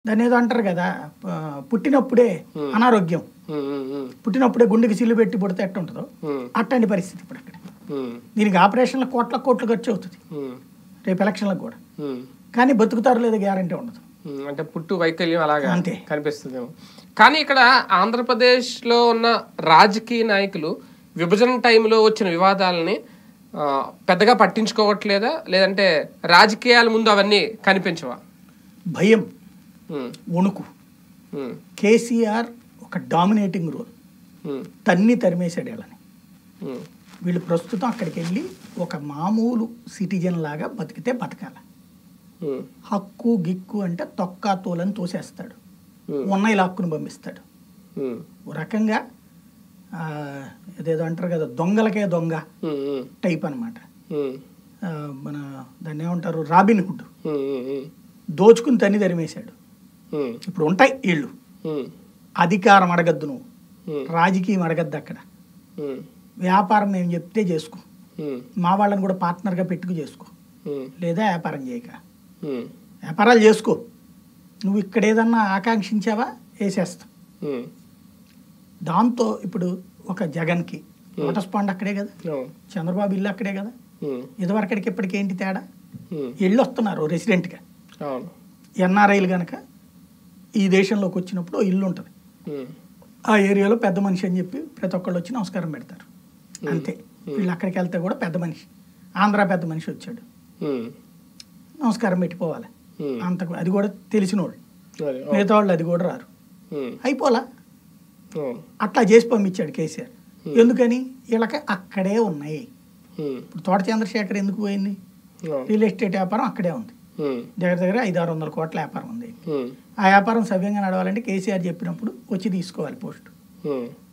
దాన్నేదో అంటారు కదా, పుట్టినప్పుడే అనారోగ్యం, పుట్టినప్పుడే గుండెకి సిల్లు పెట్టి పుడితే ఎట్ట ఉంటుందో అట్లాంటి పరిస్థితి ఇప్పుడు అక్కడ. దీనికి ఆపరేషన్లకు కోట్ల ఖర్చు అవుతుంది రేపు ఎలక్షన్లకు కూడా, కానీ బతుకుతారు లేదా గ్యారంటీ ఉండదు. అంటే పుట్టు వైకల్యం అలాగా అంతే కనిపిస్తుందేమో. కానీ ఇక్కడ ఆంధ్రప్రదేశ్లో ఉన్న రాజకీయ నాయకులు విభజన టైంలో వచ్చిన వివాదాలని పెద్దగా పట్టించుకోవట్లేదా, లేదంటే రాజకీయాల ముందు అవన్నీ కనిపించవా? భయం, వణుకు. కేసీఆర్ ఒక డామినేటింగ్ రోల్, తన్ని తరిమేశాడు వీళ్ళని. వీళ్ళు ప్రస్తుతం అక్కడికి వెళ్ళి ఒక మామూలు సిటిజన్ లాగా బతికితే బతకాల. హక్కు గిక్కు అంటే తొక్కా తోలని తోసేస్తాడు, ఉన్నాయి లాక్కుని పంపిస్తాడు. ఓ రకంగా ఏదేదో అంటారు కదా, దొంగలకే దొంగ టైప్ అనమాట. మన దాన్ని ఏమంటారు, రాబిన్ హుడ్. దోచుకుని తన్ని తరిమేశాడు. ఇప్పుడు ఉంటాయి వీళ్ళు, అధికారం అడగద్దు, నువ్వు రాజకీయం అడగద్దు, అక్కడ వ్యాపారం మేము చెప్తే చేసుకో, మా వాళ్ళని కూడా పార్ట్నర్గా పెట్టుకు చేసుకో, లేదా వ్యాపారం చేయక వ్యాపారాలు చేసుకో. నువ్వు ఇక్కడ ఏదన్నా ఆకాంక్షించావా వేసేస్తా. దాంతో ఇప్పుడు ఒక జగన్కి లోటస్ పాండ్ అక్కడే కదా, చంద్రబాబు ఇల్లు అక్కడే కదా. ఇదివరకడికి ఇప్పటికి ఏంటి తేడా? ఇళ్ళు వస్తున్నారు రెసిడెంట్గా. ఎన్ఆర్ఐలు కనుక ఈ దేశంలోకి వచ్చినప్పుడు ఇల్లు ఉంటుంది, ఆ ఏరియాలో పెద్ద మనిషి అని చెప్పి ప్రతి ఒక్కళ్ళు వచ్చి నమస్కారం పెడతారు, అంతే. వీళ్ళు అక్కడికి వెళ్తే కూడా పెద్ద మనిషి, ఆంధ్ర పెద్ద మనిషి వచ్చాడు నమస్కారం పెట్టిపోవాలి అంతకు. అది కూడా తెలిసినోళ్ళు, మిగతా వాళ్ళు అది కూడా రారు, అయిపోలా. అట్లా చేసి పంపించాడు కేసీఆర్. ఎందుకని? వీళ్ళకి అక్కడే ఉన్నాయి. ఇప్పుడు తోట చంద్రశేఖర్ ఎందుకు పోయింది? రియల్ ఎస్టేట్ వ్యాపారం అక్కడే ఉంది, దగ్గర 500-600 కోట్ల వ్యాపారం ఉంది. ఆ వ్యాపారం సవ్యంగా నడవాలంటే కేసీఆర్ చెప్పినప్పుడు వచ్చి తీసుకోవాలి పోస్టు.